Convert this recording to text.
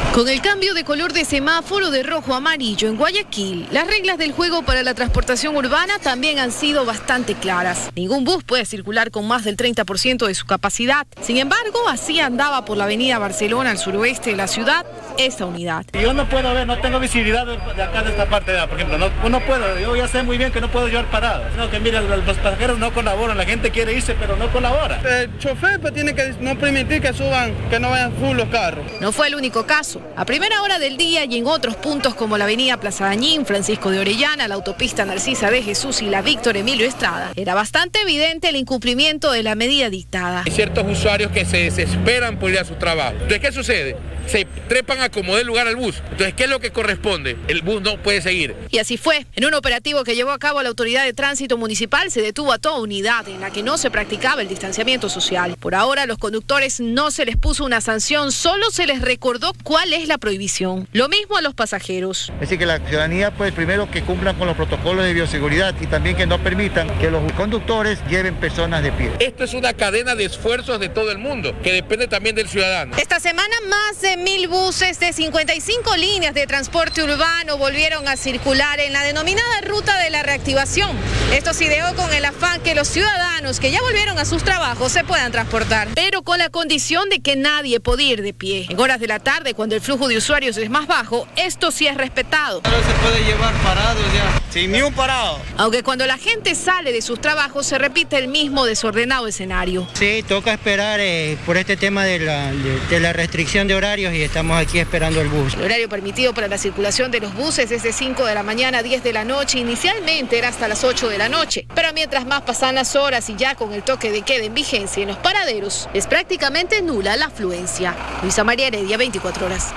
Con el cambio de color de semáforo de rojo a amarillo en Guayaquil, las reglas del juego para la transportación urbana también han sido bastante claras. Ningún bus puede circular con más del 30% de su capacidad. Sin embargo, así andaba por la avenida Barcelona al suroeste de la ciudad esta unidad. Yo no puedo ver, no tengo visibilidad de acá de esta parte, por ejemplo, no puedo, yo ya sé muy bien que no puedo llevar parado. No, que mira, los pasajeros no colaboran, la gente quiere irse pero no colabora. El chofer pues tiene que no permitir que suban, que no vayan full los carros. No fue el único caso. A primera hora del día y en otros puntos como la avenida Plaza Dañín, Francisco de Orellana, la autopista Narcisa de Jesús y la Víctor Emilio Estrada, era bastante evidente el incumplimiento de la medida dictada. Hay ciertos usuarios que se desesperan por ir a su trabajo. Entonces, ¿qué sucede? Se trepan a como dé lugar al bus. Entonces, ¿qué es lo que corresponde? El bus no puede seguir. Y así fue. En un operativo que llevó a cabo la Autoridad de Tránsito Municipal, se detuvo a toda unidad en la que no se practicaba el distanciamiento social. Por ahora, a los conductores no se les puso una sanción, solo se les recordó cuál es la prohibición. Lo mismo a los pasajeros. Es decir, que la ciudadanía, pues, primero que cumplan con los protocolos de bioseguridad y también que no permitan que los conductores lleven personas de pie. Esto es una cadena de esfuerzos de todo el mundo, que depende también del ciudadano. Esta semana, más de 1000 buses de 55 líneas de transporte urbano volvieron a circular en la denominada ruta de la reactivación. Esto se ideó con el afán que los ciudadanos que ya volvieron a sus trabajos se puedan transportar, pero con la condición de que nadie podía ir de pie. En horas de la tarde, cuando el flujo de usuarios es más bajo, esto sí es respetado. No se puede llevar parados ya, sin ni un parado. Aunque cuando la gente sale de sus trabajos se repite el mismo desordenado escenario. Sí, toca esperar por este tema de la restricción de horarios y estamos aquí esperando el bus. El horario permitido para la circulación de los buses es de 5 de la mañana a 10 de la noche. Inicialmente era hasta las 8 de la noche. Pero mientras más pasan las horas y ya con el toque de queda en vigencia en los paraderos, es prácticamente nula la afluencia. Luisa María Heredia, 24 horas.